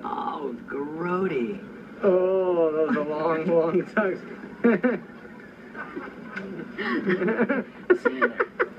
Oh, grody. Oh, that was a long, long tux. See you there.